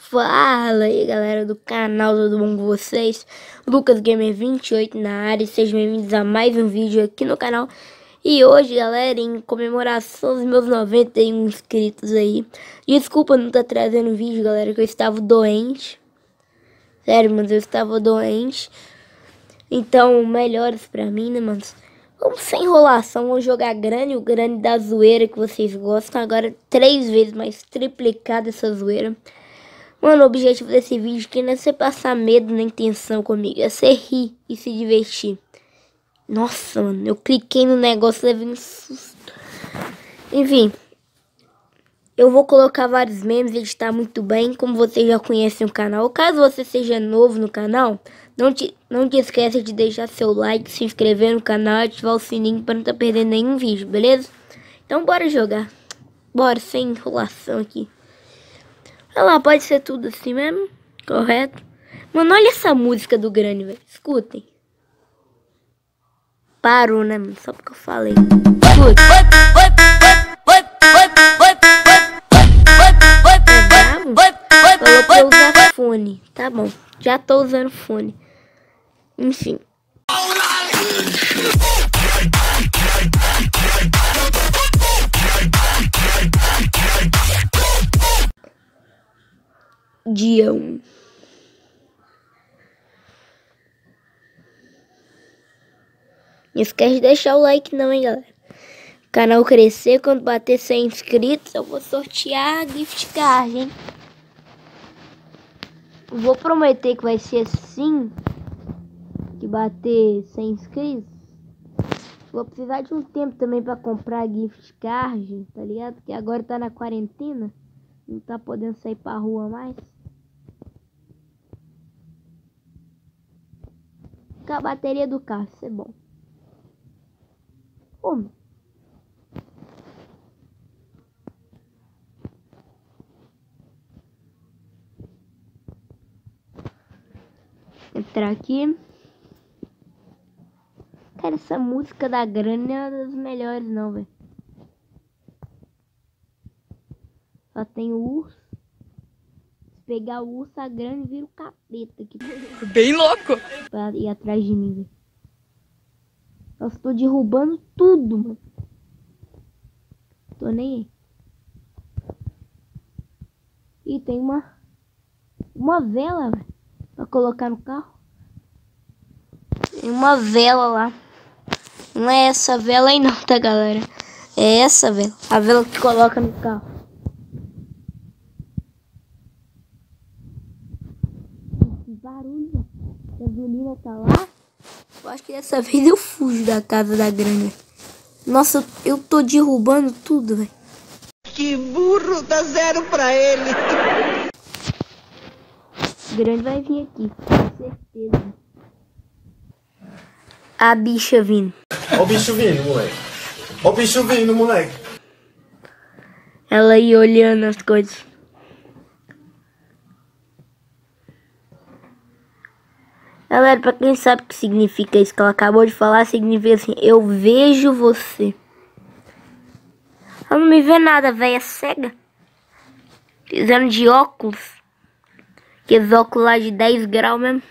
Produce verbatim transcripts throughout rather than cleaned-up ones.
Fala aí galera do canal, tudo bom com vocês? Lucas Gamer vinte e oito na área, sejam bem-vindos a mais um vídeo aqui no canal. E hoje galera, em comemoração dos meus noventa e um inscritos aí, desculpa não estar trazendo vídeo galera, que eu estava doente. Sério, mas eu estava doente. Então, melhores pra mim, né, mano? Vamos sem enrolação, vamos jogar grande, o grande da zoeira que vocês gostam. Agora três vezes mais triplicada essa zoeira. Mano, o objetivo desse vídeo aqui não é você passar medo nem tensão comigo, é você rir e se divertir. Nossa, mano, eu cliquei no negócio, levei um susto. Enfim, eu vou colocar vários memes, editar muito bem, como vocês já conhecem o canal. Caso você seja novo no canal, não te, não te esqueça de deixar seu like, se inscrever no canal e ativar o sininho para não estar perdendo nenhum vídeo, beleza? Então bora jogar. Bora, sem enrolação aqui. Olha lá, pode ser tudo assim mesmo, correto? Mano, olha essa música do Granny, velho. Escutem. Parou, né, mano? Só porque eu falei. Escuta. É bravo? Falou pra eu usar fone. Tá bom, já tô usando fone. Enfim. Dia um. Não esquece de deixar o like não, hein, galera. O canal crescer, quando bater cem inscritos, eu vou sortear a gift card, hein. Vou prometer que vai ser assim, que bater cem inscritos. Vou precisar de um tempo também pra comprar gift card, tá ligado? Porque agora tá na quarentena, não tá podendo sair pra rua mais. Com a bateria do carro, isso é bom. Pô. Entrar aqui. Cara, essa música da Granny não é uma das melhores não, velho. Só tem o urso. Se pegar o urso, a Granny vira o capeta aqui. Bem louco! Pra ir atrás de mim, velho. Nossa, tô derrubando tudo, mano. Tô nem aí. Ih, tem uma... Uma vela, velho. Pra colocar no carro. Tem uma vela lá. Não é essa vela aí não, tá, galera? É essa vela. A vela que coloca no carro. Que barulho. A gasolina tá lá. Eu acho que dessa vez eu fujo da casa da Granny. Nossa, eu tô derrubando tudo, velho. Que burro, dá zero pra ele. Granny vai vir aqui, com certeza. A bicha vindo. Ó o bicho vindo, moleque. Ó o bicho vindo, moleque. Ela aí olhando as coisas. Galera, pra quem sabe o que significa isso que ela acabou de falar, significa assim, eu vejo você. Ela não me vê nada, velha cega. Fizeram de óculos. Aqueles óculos lá de dez graus mesmo.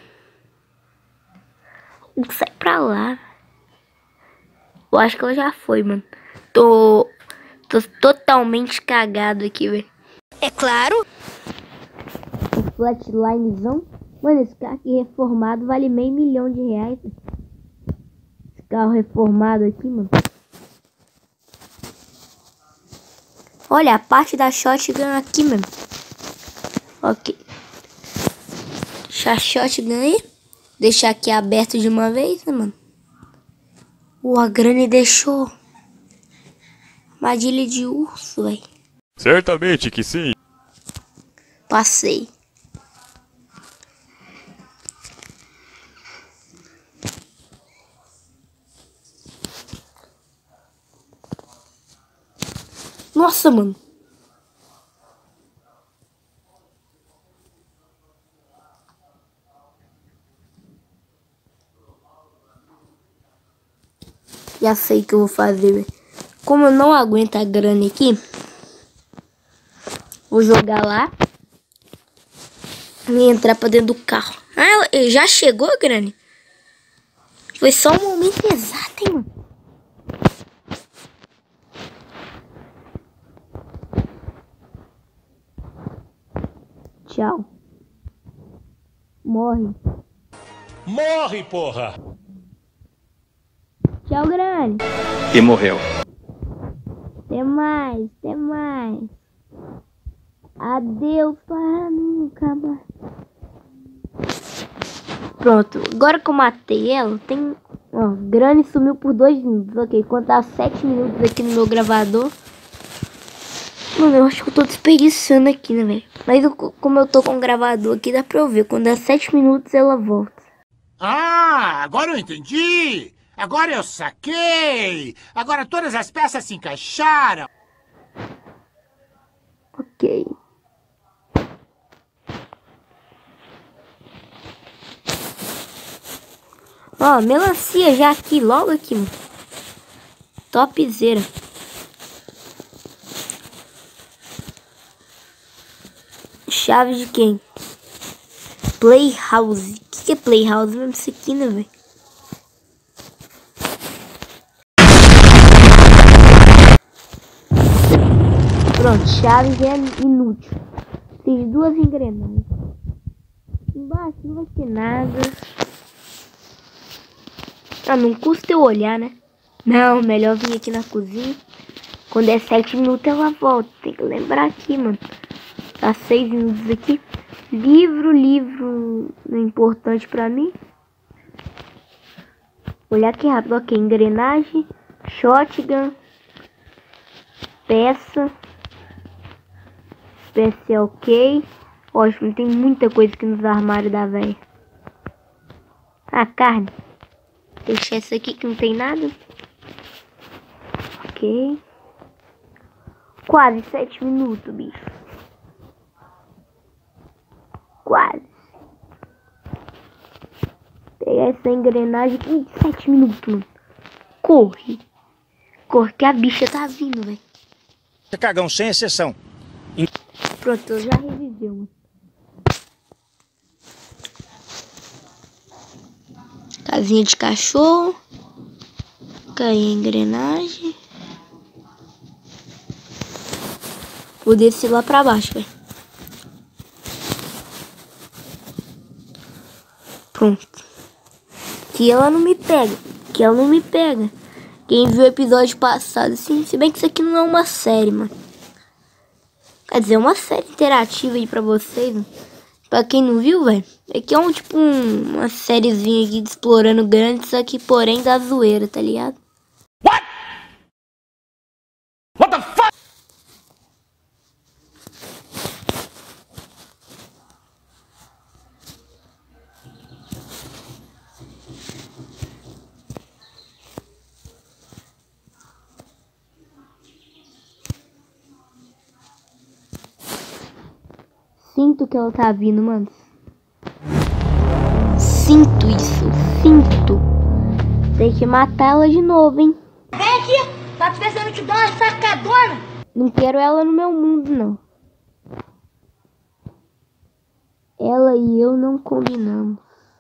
Sai pra lá. Eu acho que ela já foi, mano. Tô, tô totalmente cagado aqui, velho. É claro. O flatlinezão. Mano, esse carro aqui reformado vale meio milhão de reais. Esse carro reformado aqui, mano. Olha, a parte da shotgun aqui, mano. Ok. Deixar a shotgun aí. Deixar aqui aberto de uma vez, né, mano? O a Granny deixou. Armadilha de urso, velho. Certamente que sim. Passei. Nossa, mano. Já sei o que eu vou fazer, velho. Como eu não aguento a Granny aqui, vou jogar lá. E entrar pra dentro do carro. Ah, ela já chegou, Granny? Foi só um momento exato, hein, mano? Tchau. Morre. Morre, porra! Tchau, Granny. E morreu. Até mais, até mais. Adeus para nunca mais. Pronto, agora que eu matei ela, tem... Ó, Granny sumiu por dois minutos. Ok, contar sete minutos aqui no meu gravador. Mano, eu acho que eu tô desperdiçando aqui, né, velho? Mas eu, como eu tô com o gravador aqui, dá pra eu ver. Quando dá sete minutos, ela volta. Ah, agora eu entendi! Agora eu saquei! Agora todas as peças se encaixaram! Ok. Ó, melancia já aqui, logo aqui, mano. Topzera. Chave de quem? Playhouse. O que, que é Playhouse mesmo isso aqui, né, velho? Pronto, chave já é inútil. Fiz duas engrenagens. Embaixo não vai ter nada. Ah, não custa eu olhar, né? Não, melhor vir aqui na cozinha. Quando é sete minutos ela volta. Tem que lembrar aqui, mano. Tá seis minutos aqui. Livro, livro é importante pra mim. Olhar aqui rápido. Ok, engrenagem. Shotgun. Peça. Peça é ok. Ótimo, tem muita coisa aqui nos armários da velha. Ah, carne. Deixar essa aqui que não tem nada. Ok. Quase sete minutos, bicho. Quase. Pegar essa engrenagem aqui. Sete minutos, mano. Corre. Corre que a bicha tá vindo, velho. Cagão sem exceção. Pronto, eu já reviveu, mano. Casinha de cachorro. Caiu a engrenagem. Vou descer lá pra baixo, velho. Pronto. Que ela não me pega. Que ela não me pega. Quem viu o episódio passado, assim, se bem que isso aqui não é uma série, mano. Quer dizer, é uma série interativa aí pra vocês, mano. Pra quem não viu, velho, aqui é um tipo um, uma sériezinha aqui de explorando grandes, só que porém da zoeira, tá ligado? What? What the fuck? Sinto que ela tá vindo, mano. Sinto isso, sinto. Tem que matar ela de novo, hein? Vem aqui, tá pensando te dar uma sacadona? Não quero ela no meu mundo, não. Ela e eu não combinamos.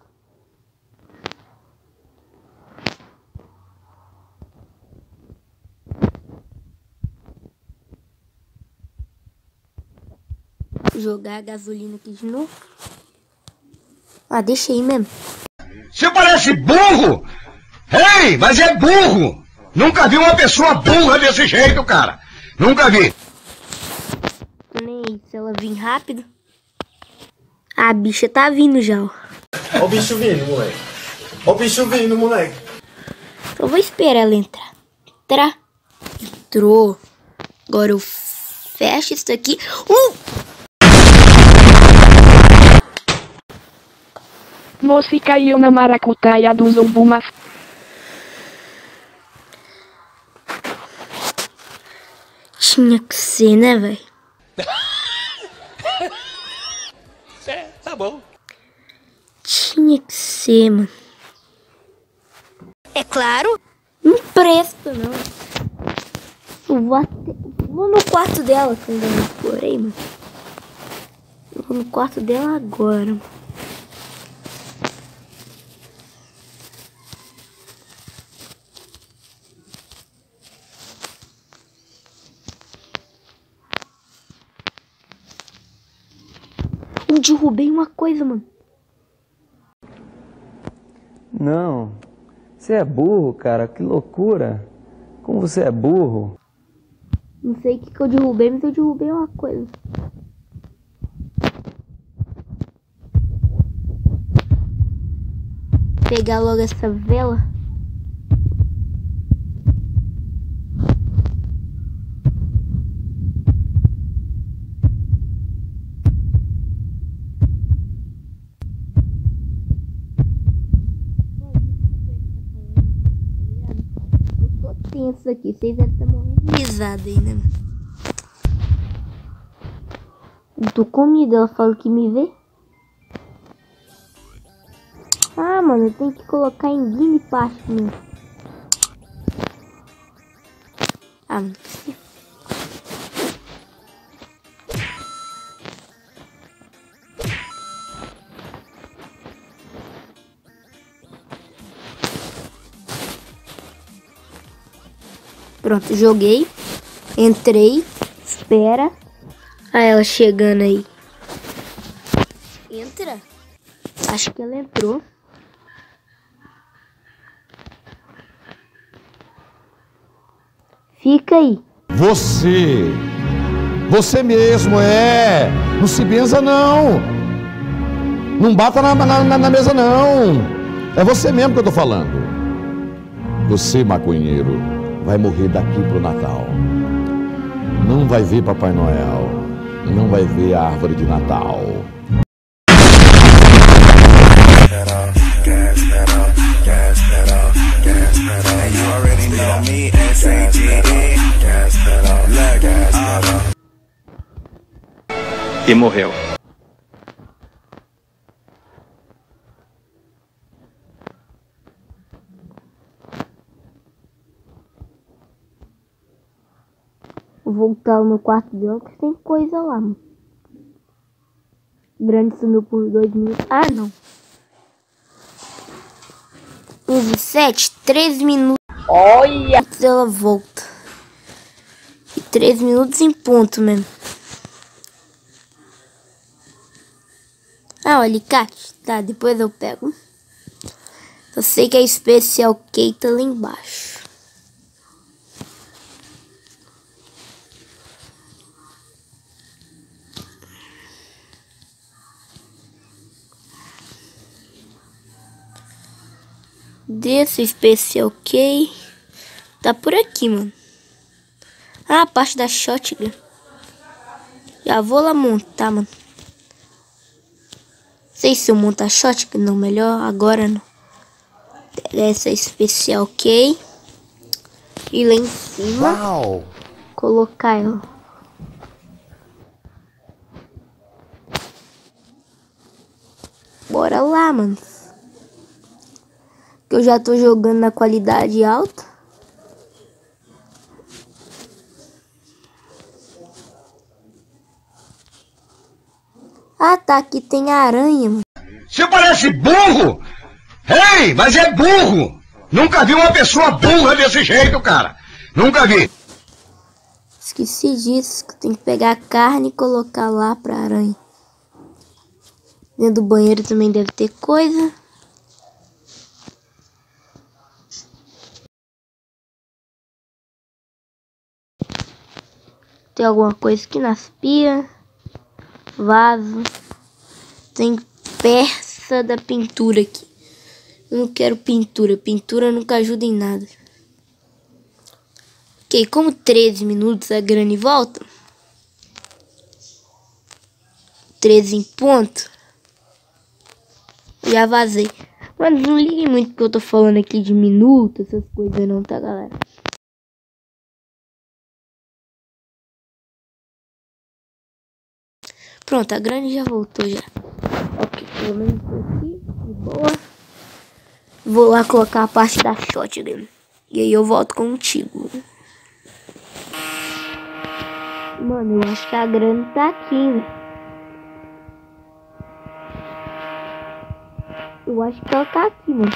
Jogar a gasolina aqui de novo. Ah, deixa aí mesmo. Você parece burro! Ei, mas é burro! Nunca vi uma pessoa burra desse jeito, cara! Nunca vi! Tô nem aí, se ela vir rápido. A bicha tá vindo já, ó. Ó o bicho vindo, moleque. Ó o bicho vindo, moleque. Então eu vou esperar ela entrar. Entrar. Entrou. Agora eu fecho isso aqui. Uh! Você caiu na maracutaia do Zumbumas. Tinha que ser, né, velho? É, tá bom. Tinha que ser, mano. É claro. Não presta, não. Eu vou até... Vou no quarto dela, que eu ainda não explorei, mano. No Vou no quarto dela agora. Eu derrubei uma coisa, mano. Não, você é burro, cara, que loucura. Como você é burro. Não sei o que, que eu derrubei, mas eu derrubei uma coisa. Pegar logo essa vela. Tenso aqui, vocês devem estar morrendo de risada aí, né? Eu tô com medo, ela fala que me vê. Ah, mano, eu tenho que colocar em Game Pass, mano. Ah, não precisa. Pronto, joguei. Entrei. Espera. Ah, ela chegando aí. Entra. Acho que ela entrou. Fica aí. Você! Você mesmo, é! Não se benza, não! Não bata na, na, na mesa, não! É você mesmo que eu tô falando. Você, maconheiro, vai morrer daqui pro Natal. Não vai ver Papai Noel. Não vai ver a árvore de Natal. E morreu. Vou voltar no quarto dela que tem coisa lá, mano. Grande sumiu por dois minutos. Ah, não. onze, sete, treze minutos. Olha! Ela volta. E treze minutos em ponto mesmo. Ah, o alicate. Tá, depois eu pego. Eu sei que a especial K tá lá embaixo. Desse especial K. Tá por aqui, mano. Ah, a parte da shotgun. Já vou lá montar, mano. Não sei se eu montar a shotgun, não. Melhor agora não. Pegar essa especial K. E lá em cima. Uau. Colocar ela. Bora lá, mano. Que eu já tô jogando na qualidade alta. Ah, tá. Aqui tem aranha, mano. Você parece burro! Ei, mas é burro! Nunca vi uma pessoa burra desse jeito, cara! Nunca vi! Esqueci disso. Que tem que pegar a carne e colocar lá pra aranha. Dentro do banheiro também deve ter coisa. Tem alguma coisa aqui nas pias. Vaso. Tem peça da pintura aqui. Eu não quero pintura. Pintura nunca ajuda em nada. Ok, como treze minutos a grana e volta. treze em ponto. Já vazei. Mas não liguem muito que eu tô falando aqui de minutos, essas coisas não, tá, galera? Pronto, a grana já voltou já. Ok, pelo menos aqui, de boa. Vou lá colocar a parte da shotgun. E aí eu volto contigo. Mano, eu acho que a grana tá aqui, né? Eu acho que ela tá aqui, mano.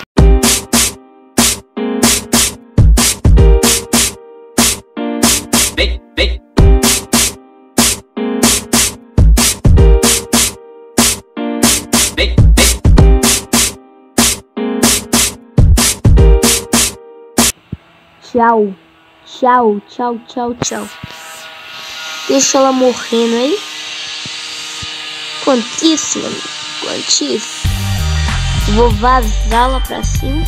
Vem, vem. Vem, vem. Tchau. Tchau, tchau, tchau, tchau. Deixa ela morrendo aí. Quantíssimo, quantíssimo. Vou vazar lá pra cima.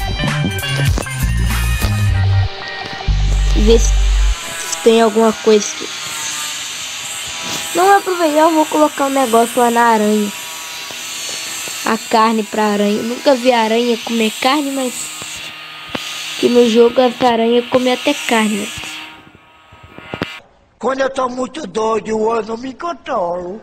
Ver se, se tem alguma coisa aqui. Não aproveitar, eu vou colocar um negócio lá na aranha. A carne pra aranha. Eu nunca vi aranha comer carne, mas que no jogo as aranhas comem até carne, né? Quando eu tô muito doido, eu não me controlo.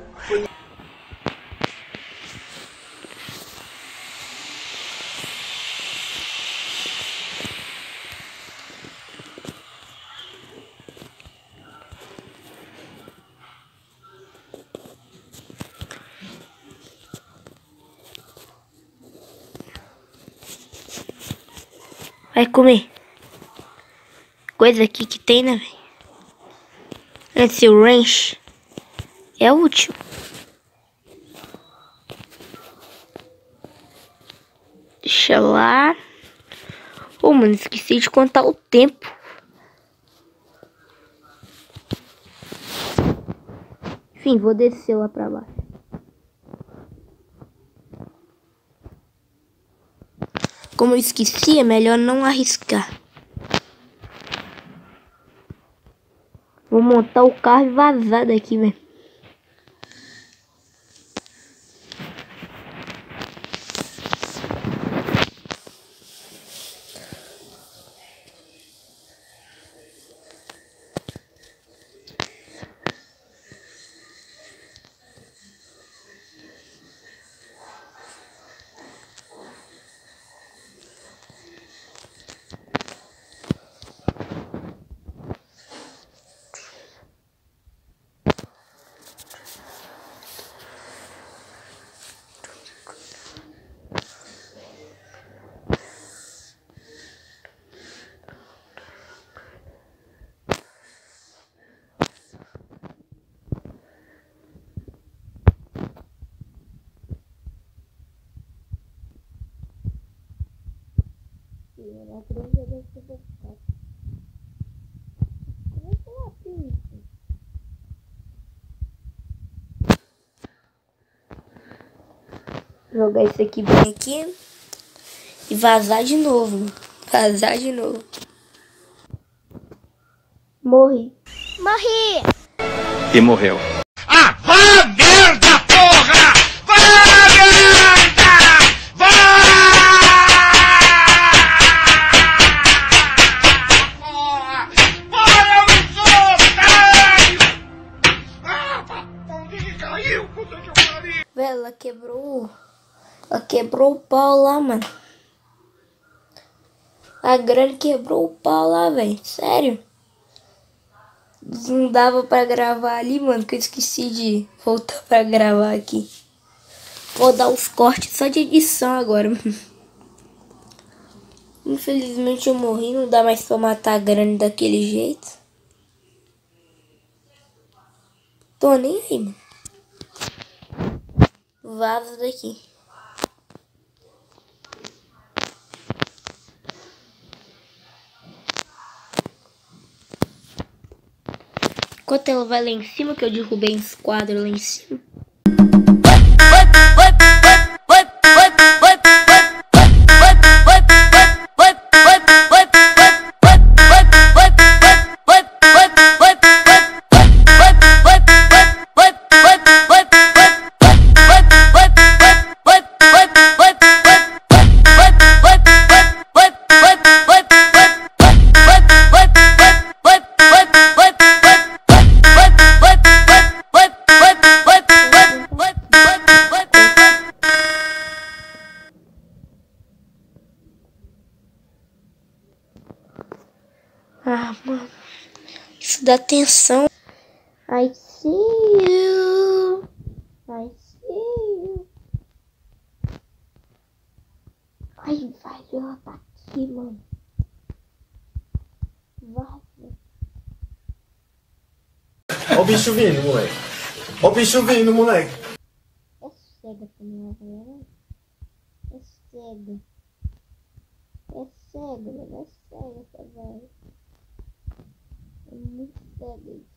Vai comer. Coisa aqui que tem, né, velho? Esse wrench é útil. Deixa lá. Oh, mano, esqueci de contar o tempo. Enfim, vou descer lá pra baixo. Como eu esqueci, é melhor não arriscar. Vou montar o carro e vazar daqui, velho. Jogar isso aqui bem aqui e vazar de novo. Vazar de novo. Morri. Morri! E morreu. Ah, vá merda, porra! Vá merda! Vá! Porra! Porra, eu não sou, caralho! Ah, onde que caiu? Puta que pariu! Velho, ela quebrou. Ela quebrou o pau lá, mano. A grana quebrou o pau lá, velho. Sério. Não dava pra gravar ali, mano, que eu esqueci de voltar pra gravar aqui. Vou dar os cortes só de edição agora. Infelizmente eu morri, não dá mais pra matar a grana daquele jeito. Tô nem aí, mano. Vaza daqui. Enquanto ela vai lá em cima, que eu derrubei esse quadro lá em cima. Ah, mano. Isso dá tensão. I see you. I see you. Vai, vai, ela tá aqui, mano. Vai, velho. Ó o bicho vindo, moleque. Ó o bicho vindo, moleque. É cega também, ó, galera. É cega. É cega, mano. É cega essa velha. É muito cega isso.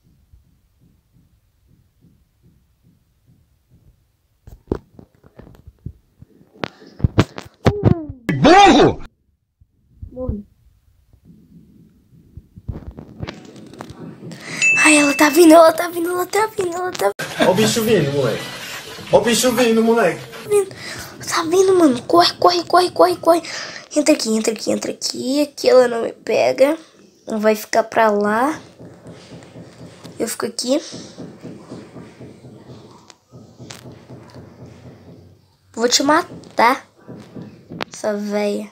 Burro! Morri. Ai, ela tá vindo, ela tá vindo, ela tá vindo, ela tá Ó o bicho vindo, moleque. Ó o bicho vindo, moleque. vindo. Tá vindo, mano. Corre, corre, corre, corre, corre. Entra aqui, entra aqui, entra aqui. Aqui ela não me pega. Ela vai ficar pra lá. Eu fico aqui. Vou te matar. Essa véia.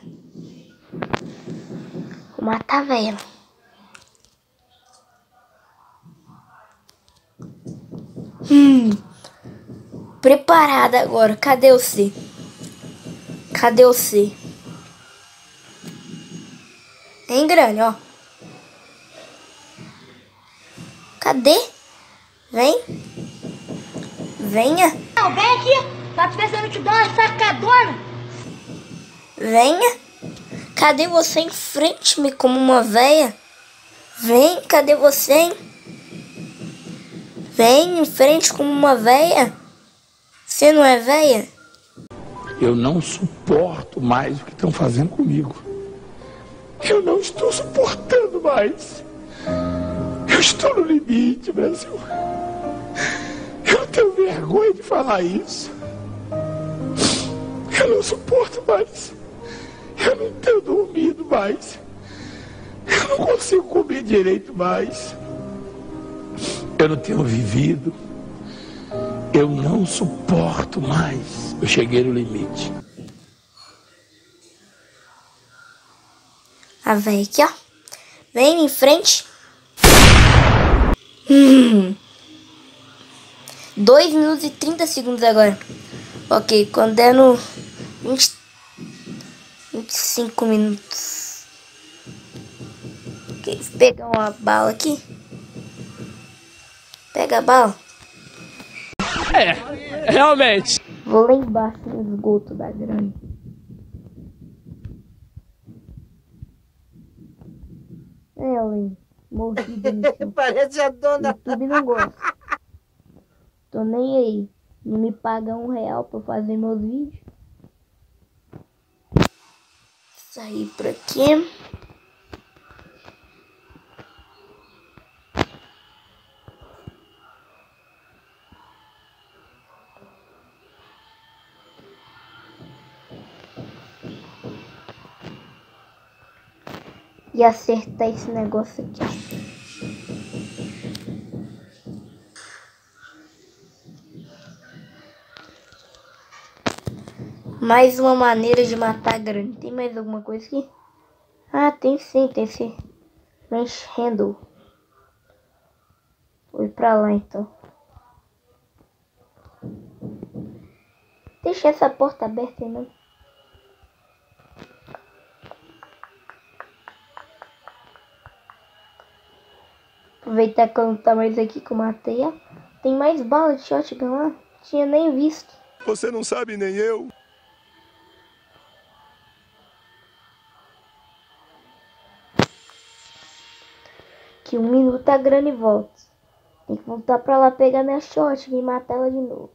Vou matar a véia. Hum. Preparada agora. Cadê você? Cadê você? Hein, grande, ó. Cadê? Vem. Venha. Não, vem aqui. Tá pensando te dar uma sacadona? Venha. Cadê você? Enfrente-me como uma véia. Vem, cadê você, hein? Vem em frente como uma véia. Você não é véia? Eu não suporto mais o que estão fazendo comigo. Eu não estou suportando mais. Eu estou no limite, Brasil. Eu tenho vergonha de falar isso. Eu não suporto mais. Eu não tenho dormido mais. Eu não consigo comer direito mais. Eu não tenho vivido. Eu não suporto mais. Eu cheguei no limite. A véia aqui, ó. Vem em frente. Hum. dois minutos e trinta segundos agora. Ok, quando der no vinte, vinte e cinco minutos. Ok, vou pegar uma bala aqui. Pega a bala. É, realmente. Vou lá embaixo no esgoto da grande. É, Ellen. Morrida no chão. Parece a dona. YouTube não gosta. Tô nem aí. Não me paga um real pra fazer meus vídeos. Sair por aqui. E acertar esse negócio aqui, ó. Mais uma maneira de matar grande. Tem mais alguma coisa aqui? Ah, tem sim, tem sim. French handle. Vou ir pra lá então. Deixa essa porta aberta aí, não. Aproveitar que eu não tá mais aqui que eu matei ela. Tem mais bala de shotgun lá. Tinha nem visto. Você não sabe nem eu. Que um minuto a grana e volta. Tem que voltar pra lá pegar minha shotgun e matar ela de novo.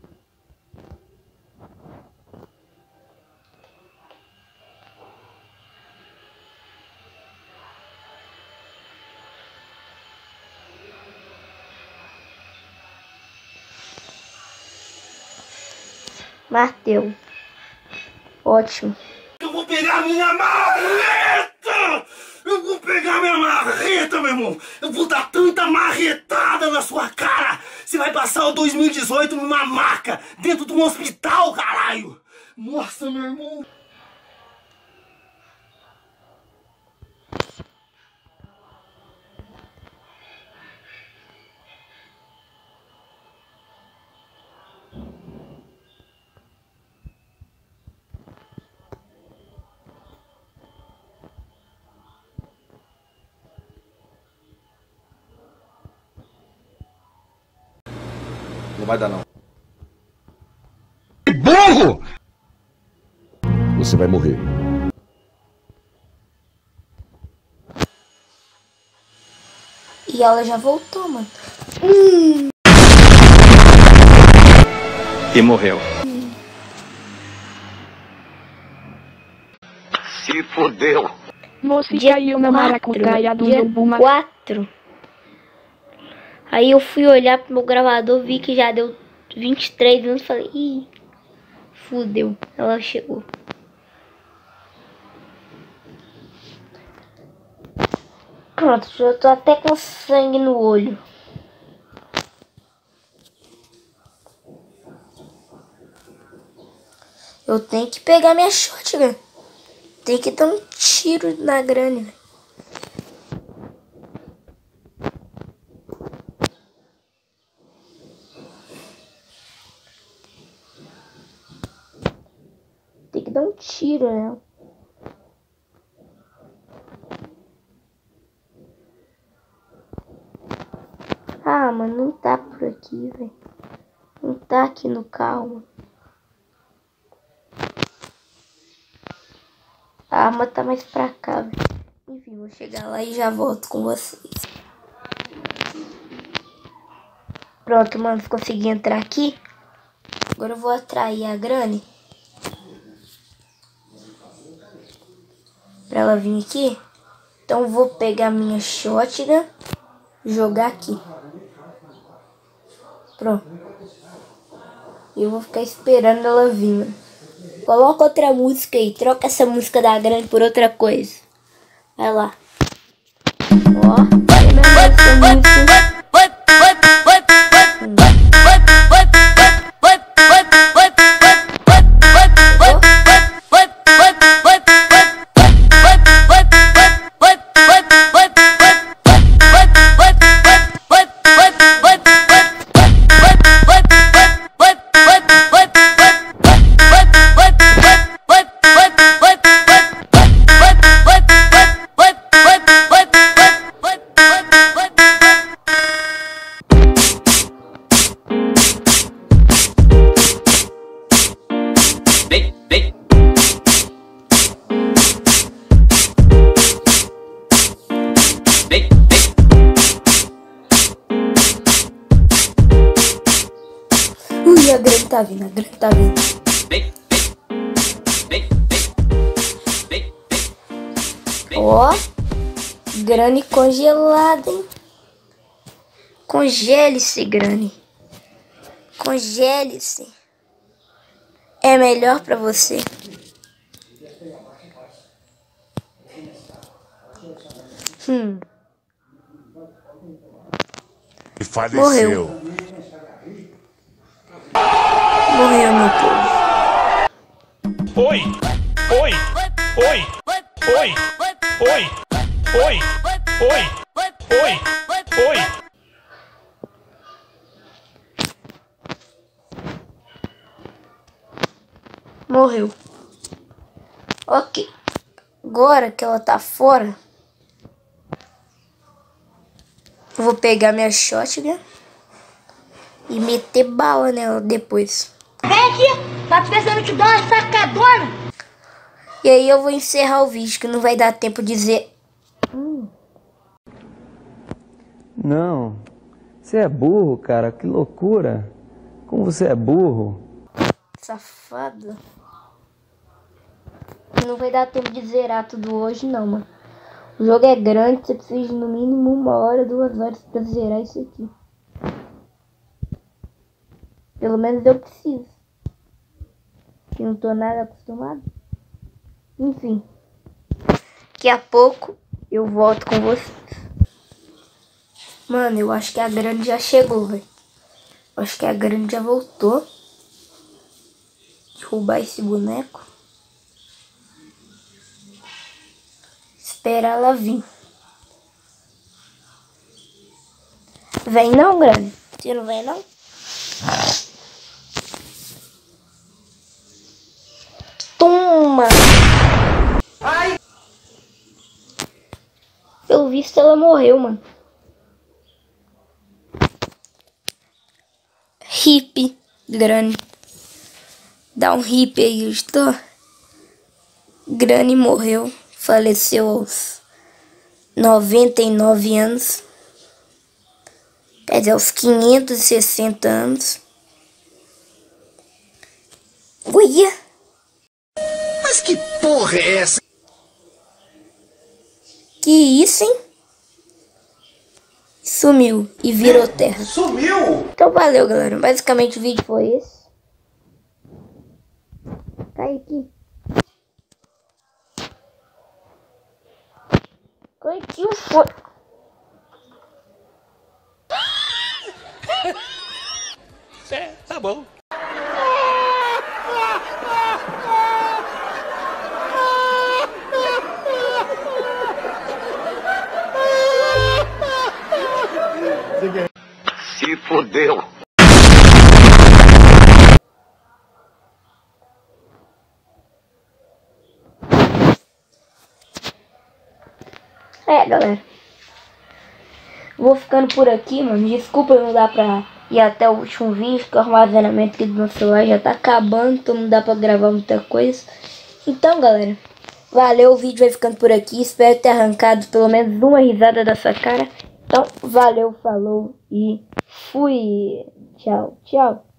Mateu. Ótimo. Eu vou pegar minha marreta! Eu vou pegar minha marreta, meu irmão! Eu vou dar tanta marretada na sua cara! Você vai passar o dois mil e dezoito numa maca, dentro de um hospital, caralho! Nossa, meu irmão! Não vai dar, não. Burro! Você vai morrer. E ela já voltou, mano. Hum. E morreu. Se fodeu. Você caiu na maracutaia do Zumbu Maçã. quatro. Aí eu fui olhar pro meu gravador, vi que já deu vinte e três anos. Falei, ih, fudeu. Ela chegou. Pronto, já tô até com sangue no olho. Eu tenho que pegar minha shotgun. Tem que dar um tiro na grana. Tem que dar um tiro, né? Ah, mano, não tá por aqui, velho. Não tá aqui no carro. A arma tá mais pra cá, velho. Enfim, vou chegar lá e já volto com vocês. Pronto, mano, consegui entrar aqui. Agora eu vou atrair a Granny. Pra ela vir aqui. Então eu vou pegar minha shotgun. Jogar aqui. Pronto. E eu vou ficar esperando ela vir, mano. Coloca outra música aí. Troca essa música da Granny por outra coisa. Vai lá. Ó. É essa música. Ui, a Granny tá vindo, a Granny tá vindo. Ó, Granny congelada, hein? Congele-se, Granny. Congele-se. É melhor pra você. Hum. E faleceu. Morreu. Morreu, meu povo. Oi! Oi! Oi! Oi! Oi! Oi! Oi! Oi! Oi! Morreu. Ok. Agora que ela tá fora, eu vou pegar minha shotgun e meter bala nela depois. Vem aqui, tá pensando em te dar uma sacadona? E aí eu vou encerrar o vídeo, que não vai dar tempo de dizer. Hum. Não, você é burro, cara, que loucura. Como você é burro. Safado. Não vai dar tempo de zerar tudo hoje não, mano. O jogo é grande, você precisa de no mínimo uma hora, duas horas pra zerar isso aqui. Pelo menos eu preciso. Eu não tô nada acostumado. Enfim. Daqui a pouco eu volto com vocês. Mano, eu acho que a Granny já chegou, velho. Acho que a Granny já voltou. Derrubar esse boneco. Esperar ela vir. Vem não, Granny? Você não vem não? Toma! Ai! Pelo visto ela morreu, mano. Ri. Granny. Dá um hip aí, estou. Granny morreu. Faleceu aos noventa e nove anos. Quer dizer, aos quinhentos e sessenta anos. Uia! Mas que porra é essa? Que isso, hein? Sumiu e virou terra. Sumiu? Então valeu, galera. Basicamente o vídeo foi esse. Cai aqui. Cai aqui o foi. É, tá bom. Se fodeu. É, galera. Vou ficando por aqui, mano. Desculpa não dar pra ir até o último vídeo, que o armazenamento aqui do meu celular já tá acabando, então não dá pra gravar muita coisa. Então, galera, valeu, o vídeo vai ficando por aqui. Espero ter arrancado pelo menos uma risada da sua cara. Então, valeu, falou e fui. Tchau, tchau.